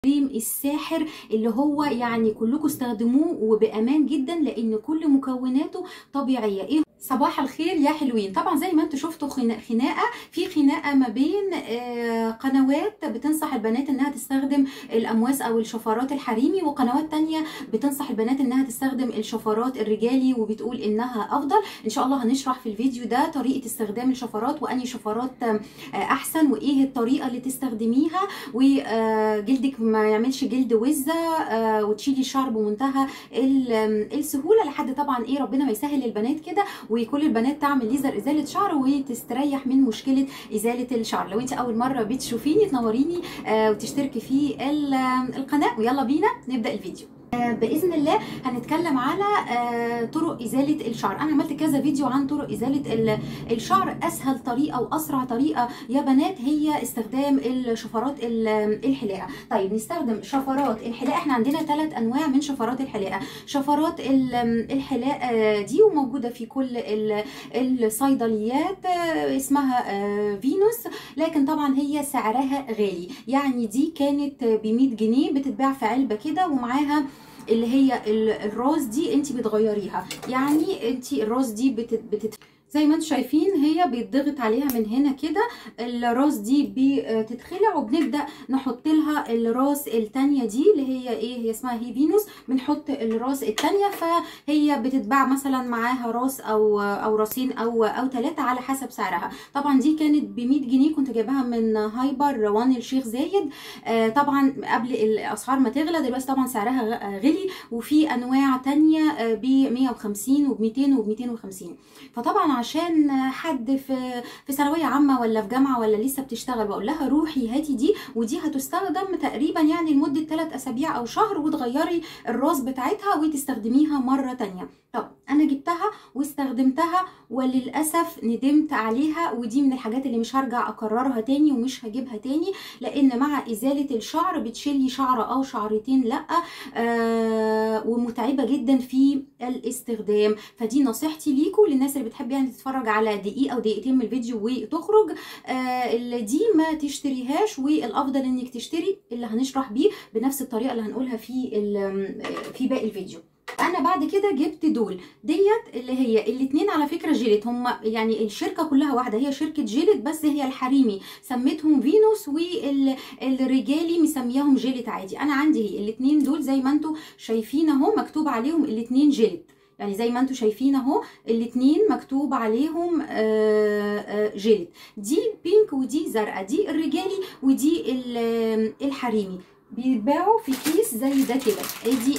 كريم الساحر اللي هو يعني كلكم استخدموه وبامان جدا لان كل مكوناته طبيعيه. ايه صباح الخير يا حلوين. طبعا زي ما انتم شفتوا خناقه ما بين قنوات بتنصح البنات انها تستخدم الامواس او الشفرات الحريمي، وقنوات تانية بتنصح البنات انها تستخدم الشفرات الرجالي وبتقول انها افضل. ان شاء الله هنشرح في الفيديو ده طريقه استخدام الشفرات واني شفرات احسن وايه الطريقه اللي تستخدميها وجلدك ما يعملش جلد وزه وتشيلي الشعر بمنتهى السهوله، لحد طبعا ايه ربنا ما يسهل البنات كده وكل البنات تعمل ليزر ازاله شعر وتستريح من مشكله ازاله الشعر. لو انت اول مره بتشوفيني تنوريني وتشتركي في القناه، ويلا بينا نبدا الفيديو. باذن الله هنتكلم على طرق ازاله الشعر. انا عملت كذا فيديو عن طرق ازاله الشعر. اسهل طريقه واسرع طريقه يا بنات هي استخدام الشفرات الحلاقه. طيب نستخدم شفرات الحلاقه. احنا عندنا 3 انواع من شفرات الحلاقه. شفرات الحلاقه دي وموجوده في كل الصيدليات، اسمها فينوس، لكن طبعا هي سعرها غالي. يعني دي كانت ب 100 جنيه بتتباع في علبه كده، ومعاها اللي هي الراس دي انت بتغيريها. يعني انت الراس دي زي ما انتم شايفين هي بيتضغط عليها من هنا كده، الراس دي بتتخلع وبنبدا نحط لها الراس الثانيه دي اللي هي ايه، هي اسمها هي فينوس. بنحط الراس الثانيه فهي بتتباع مثلا معاها راس او راسين او 3 على حسب سعرها. طبعا دي كانت ب 100 جنيه، كنت جايباها من هايبر 1 الشيخ زايد. طبعا قبل الاسعار ما تغلى، دلوقتي طبعا سعرها غلي، وفي انواع ثانيه ب 150 وب 200 وب 250. فطبعا عشان حد في ثانويه عامه ولا في جامعه ولا لسه بتشتغل، بقول لها روحي هاتي دي، ودي هتستخدم تقريبا يعني لمده 3 اسابيع او شهر، وتغيري الراس بتاعتها وتستخدميها مره تانية. طب انا جبتها واستخدمتها وللاسف ندمت عليها، ودي من الحاجات اللي مش هرجع اكررها تاني ومش هجيبها تاني، لان مع ازاله الشعر بتشيلي شعره او شعرتين لا، ومتعبه جدا في الاستخدام. فدي نصيحتي ليكم للناس اللي بتحب يعني تتفرج على دقيقه او دقيقتين من الفيديو وتخرج. اللي دي ما تشتريهاش، والافضل انك تشتري اللي هنشرح بيه بنفس الطريقه اللي هنقولها في باقي الفيديو. انا بعد كده جبت ديت اللي هي الاثنين على فكره جيلت، هم يعني الشركه كلها واحده، هي شركه جيلت، بس هي الحريمي سميتهم فينوس والرجالي مسمياهم جيلت عادي. انا عندي هي الاثنين دول زي ما انتم شايفين اهو مكتوب عليهم الاثنين جيلت، يعني زي ما انتم شايفين اهو الاثنين مكتوب عليهم جيلت. دي بينك ودي زرقاء، دي الرجالي ودي الحريمي. بيتباعوا في كيس زي ده كده. ادي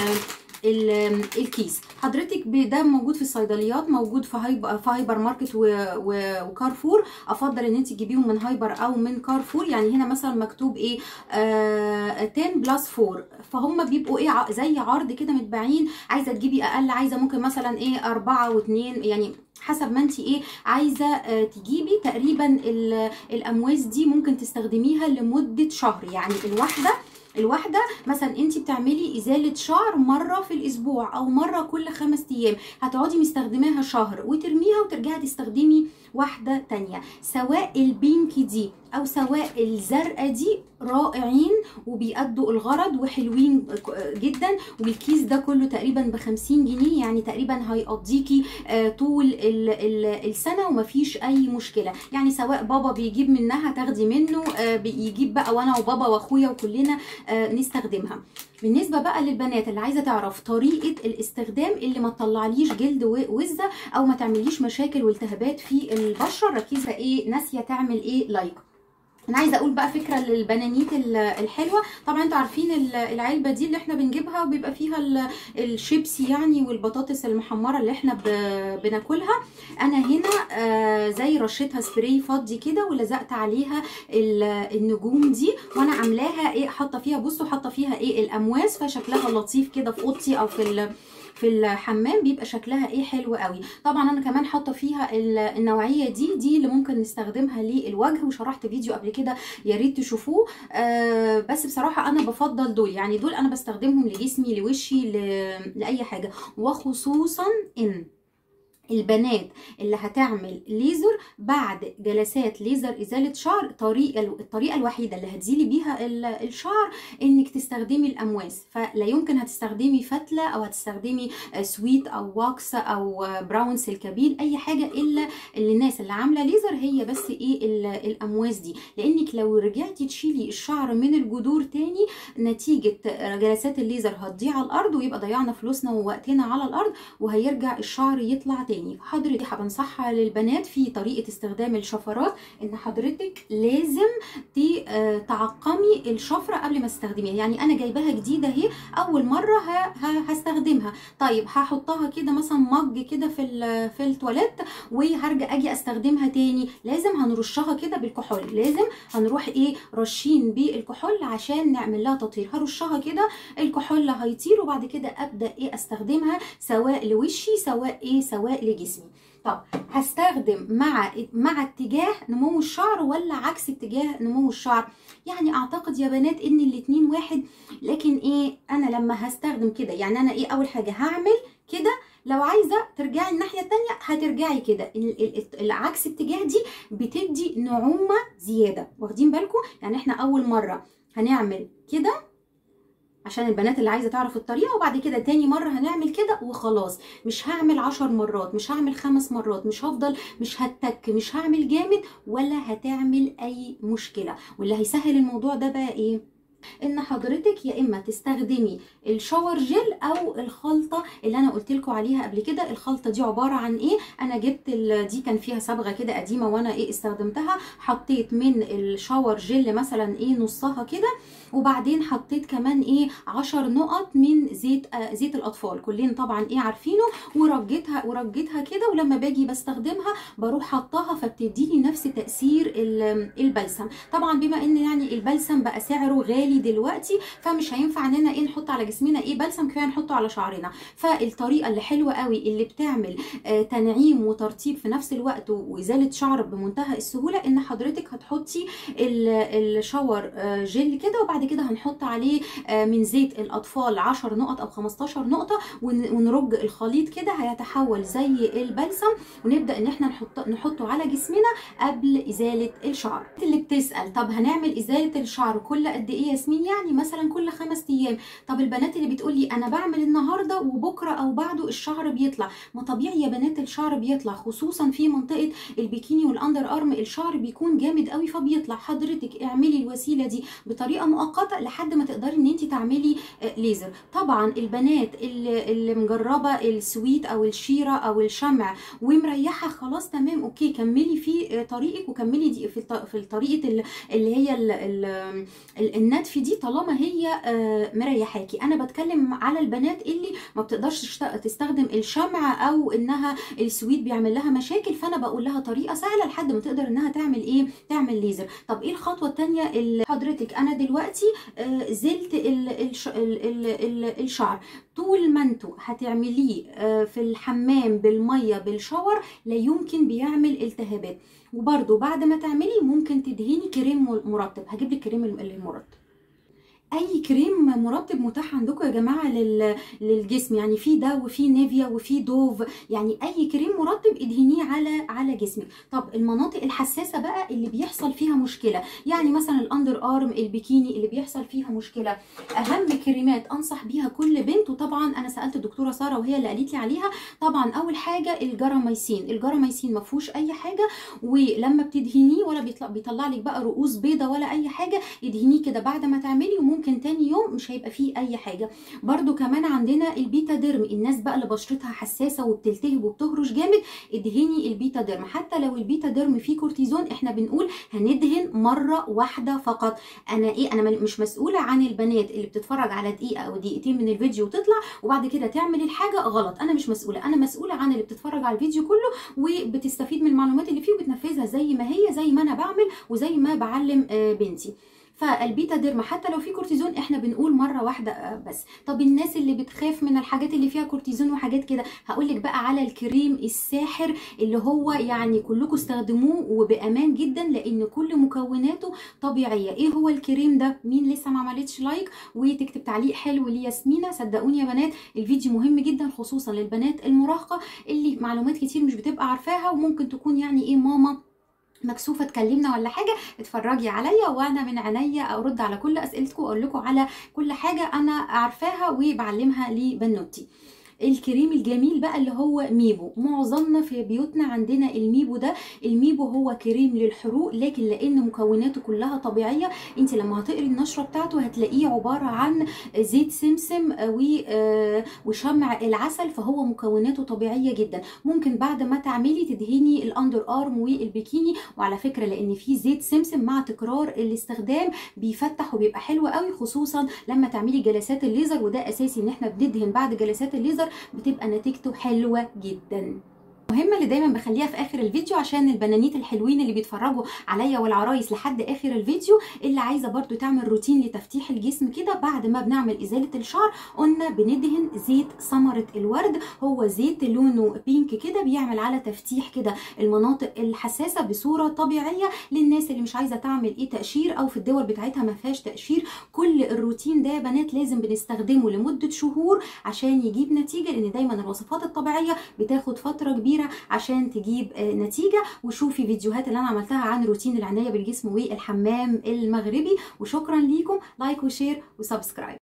الكيس حضرتك ده موجود في الصيدليات، موجود في هايبر ماركت وكارفور. افضل ان انت تجيبيهم من هايبر او من كارفور. يعني هنا مثلا مكتوب ايه 10 بلس 4، فهم بيبقوا ايه زي عرض كده متباعين. عايزه تجيبي اقل، عايزه ممكن مثلا ايه 4 و2، يعني حسب ما انت ايه عايزه تجيبي. تقريبا الامواس دي ممكن تستخدميها لمده شهر. يعني الواحده مثلا انت بتعملي ازاله شعر مره في الاسبوع او مره كل 5 ايام، هتقعدي مستخدماها شهر وترميها وترجعي تستخدمي واحده تانية. سواء البينك دي او سواء الزرقاء دي رائعين وبيأدوا الغرض وحلوين جدا. والكيس ده كله تقريبا ب50 جنيه، يعني تقريبا هيقضيكي طول السنه ومفيش اي مشكله. يعني سواء بابا بيجيب منها تاخدي منه، بيجيب بقى وانا وبابا واخويا وكلنا نستخدمها. بالنسبه بقى للبنات اللي عايزه تعرف طريقه الاستخدام اللي ما تطلعليش جلد وزه او ما تعمليش مشاكل والتهابات في البشره، ركزي ايه ناسيه تعمل ايه لايك. انا عايزه اقول بقى فكره للبنانيت الحلوه. طبعا انتوا عارفين العلبه دي اللي احنا بنجيبها وبيبقى فيها الشيبسي يعني والبطاطس المحمره اللي احنا بناكلها. انا هنا زي رشيتها سبراي فضي كده ولزقت عليها النجوم دي، وانا عاملاها ايه حاطه فيها، بصوا حاطه فيها ايه الامواس، فشكلها لطيف كده في اوضتي او في الحمام بيبقى شكلها ايه حلو قوي. طبعا انا كمان حاطه فيها النوعيه دي اللي ممكن نستخدمها للوجه، وشرحت فيديو قبل كده يا ريت تشوفوه. بس بصراحه انا بفضل دول، يعني دول انا بستخدمهم لجسمي لوشي لاي حاجه، وخصوصا ان البنات اللي هتعمل ليزر بعد جلسات ليزر ازاله شعر، الطريقه الوحيده اللي هتزيلي بيها الشعر انك تستخدمي الامواس، فلا يمكن هتستخدمي فتله او هتستخدمي سويت او واكس او براون سلكابيل اي حاجه الا اللي الناس اللي عامله ليزر هي بس ايه الامواس دي، لانك لو رجعتي تشيلي الشعر من الجذور تاني نتيجه جلسات الليزر هتضيع على الارض، ويبقى ضيعنا فلوسنا ووقتنا على الارض، وهيرجع الشعر يطلع تاني. حضرتك بنصحها للبنات في طريقه استخدام الشفرات ان حضرتك لازم تعقمي الشفره قبل ما تستخدميها. يعني انا جايباها جديده اهي، اول مره هستخدمها، طيب هحطها كده مثلا مج كده في التواليت، وهرجع اجي استخدمها تاني، لازم هنرشها كده بالكحول، لازم هنروح ايه رشين بالكحول عشان نعمل لها تطهير. هرشها كده الكحول هيطير، وبعد كده ابدا ايه استخدمها سواء لوشي سواء لجسمي. طب هستخدم مع اتجاه نمو الشعر ولا عكس اتجاه نمو الشعر؟ يعني اعتقد يا بنات ان الاتنين واحد، لكن ايه انا لما هستخدم كده يعني انا ايه اول حاجه هعمل كده، لو عايزه ترجعي الناحيه التانيه هترجعي كده. العكس اتجاه دي بتدي نعومه زياده، واخدين بالكم؟ يعني احنا اول مره هنعمل كده عشان البنات اللي عايزه تعرف الطريقه، وبعد كده تاني مره هنعمل كده وخلاص. مش هعمل 10 مرات، مش هعمل 5 مرات، مش هفضل مش هتك، مش هعمل جامد ولا هتعمل اي مشكله. واللي هيسهل الموضوع ده بقى ايه؟ ان حضرتك يا اما تستخدمي الشاور جل او الخلطه اللي انا قلت لكم عليها قبل كده. الخلطه دي عباره عن ايه؟ انا جبت دي كان فيها صبغه كده قديمه وانا ايه استخدمتها، حطيت من الشاور جل مثلا ايه نصها كده، وبعدين حطيت كمان ايه 10 نقط من زيت الاطفال، كلنا طبعا ايه عارفينه، ورجيتها كده، ولما باجي بستخدمها بروح حطاها، فبتديني نفس تاثير البلسم. طبعا بما ان يعني البلسم بقى سعره غالي دلوقتي، فمش هينفع اننا ايه نحط على جسمنا ايه بلسم، كفايه نحطه على شعرنا. فالطريقه اللي حلوه قوي اللي بتعمل تنعيم وترطيب في نفس الوقت وازاله شعر بمنتهى السهوله، ان حضرتك هتحطي الشاور جل كده، وبعد كده هنحط عليه من زيت الاطفال 10 نقط او 15 نقطه، ونرج الخليط كده هيتحول زي البلسم، ونبدا ان احنا نحطه على جسمنا قبل ازاله الشعر. اللي بتسال طب هنعمل ازاله الشعر كل قد ايه يا ياسمين؟ يعني مثلا كل 5 ايام. طب البنات اللي بتقول لي انا بعمل النهارده وبكره او بعده الشعر بيطلع، ما طبيعي يا بنات الشعر بيطلع، خصوصا في منطقه البيكيني والاندر ارم الشعر بيكون جامد قوي فبيطلع. حضرتك اعملي الوسيله دي بطريقه مؤقته لحد ما تقدري ان انت تعملي ليزر. طبعا البنات اللي مجربه السويت او الشيره او الشمع ومريحه خلاص تمام اوكي، كملي في طريقك وكملي دي في الطريقه اللي هي النتف دي طالما هي مريحاكي. انا بتكلم على البنات اللي ما بتقدرش تستخدم الشمع او انها السويت بيعمل لها مشاكل، فانا بقول لها طريقه سهله لحد ما تقدر انها تعمل ايه، تعمل ليزر. طب ايه الخطوه الثانيه اللي حضرتك؟ انا دلوقتي زلت الشعر، طول ما انتوا هتعمليه في الحمام بالميه بالشاور لا يمكن بيعمل التهابات. وبرده بعد ما تعملي ممكن تدهني كريم مرطب، هجيب لك كريم المرطب، اي كريم مرطب متاح عندكم يا جماعه للجسم، يعني في ده وفي نيفيا وفي دوف، يعني اي كريم مرطب ادهنيه على جسمك. طب المناطق الحساسه بقى اللي بيحصل فيها مشكله، يعني مثلا الاندر ارم البيكيني اللي بيحصل فيها مشكله، اهم كريمات انصح بيها كل بنت، وطبعا انا سالت الدكتوره ساره وهي اللي قالت لي عليها. طبعا اول حاجه الجراميسين ما فيهوش اي حاجه، ولما بتدهنيه ولا بيطلع لك بقى رؤوس بيضه ولا اي حاجه، ادهنيه كده بعد ما تعملي، وممكن تاني يوم مش هيبقى فيه اي حاجه. برده كمان عندنا البيتا ديرم، الناس بقى اللي بشرتها حساسه وبتلتهب وبتهرش جامد، ادهني البيتا ديرم. حتى لو البيتا ديرم فيه كورتيزون احنا بنقول هندهن مره واحده فقط. انا مش مسؤوله عن البنات اللي بتتفرج على دقيقه او دقيقتين من الفيديو وتطلع وبعد كده تعمل الحاجه غلط، انا مش مسؤوله، انا مسؤوله عن اللي بتتفرج على الفيديو كله وبتستفيد من المعلومات اللي فيه وبتنفذها زي ما هي، زي ما انا بعمل وزي ما بعلم بنتي. فالبيتا ديرما حتى لو في كورتيزون احنا بنقول مره واحده بس. طب الناس اللي بتخاف من الحاجات اللي فيها كورتيزون وحاجات كده، هقول لك بقى على الكريم الساحر اللي هو يعني كلكم استخدموه وبامان جدا لان كل مكوناته طبيعيه. ايه هو الكريم ده؟ مين لسه ما عملتش لايك وتكتب تعليق حلو لياسمينه؟ صدقوني يا بنات الفيديو مهم جدا خصوصا للبنات المراهقه اللي معلومات كتير مش بتبقى عارفاها، وممكن تكون يعني ايه ماما مكسوفه تكلمنا ولا حاجه. اتفرجي عليا وانا من عينيا ارد على كل اسئلتكم واقول لكم على كل حاجه انا عارفاها وبعلمها لبنوتي. الكريم الجميل بقى اللي هو ميبو، معظمنا في بيوتنا عندنا الميبو ده. الميبو هو كريم للحروق، لكن لان مكوناته كلها طبيعيه انت لما هتقري النشره بتاعته هتلاقيه عباره عن زيت سمسم وشمع العسل، فهو مكوناته طبيعيه جدا. ممكن بعد ما تعملي تدهني الاندر ارم والبيكيني، وعلى فكره لان في زيت سمسم مع تكرار الاستخدام بيفتح وبيبقى حلو قوي، خصوصا لما تعملي جلسات الليزر، وده اساسي ان احنا بندهن بعد جلسات الليزر بتبقى نتيجته حلوة جدا. المهمة اللي دايما بخليها في اخر الفيديو عشان البنانيت الحلوين اللي بيتفرجوا عليا والعرايس لحد اخر الفيديو، اللي عايزة برضو تعمل روتين لتفتيح الجسم كده بعد ما بنعمل ازالة الشعر، قلنا بندهن زيت ثمرة الورد. هو زيت لونه بينك كده بيعمل على تفتيح كده المناطق الحساسة بصورة طبيعية للناس اللي مش عايزة تعمل ايه تقشير او في الدول بتاعتها ما فيهاش تقشير. كل الروتين ده يا بنات لازم بنستخدمه لمدة شهور عشان يجيب نتيجة، لان دايما الوصفات الطبيعية بتاخد فترة كبيرة عشان تجيب نتيجة. وشوفي فيديوهات اللي انا عملتها عن روتين العناية بالجسم والحمام المغربي. وشكرا ليكم، لايك وشير وسبسكرايب.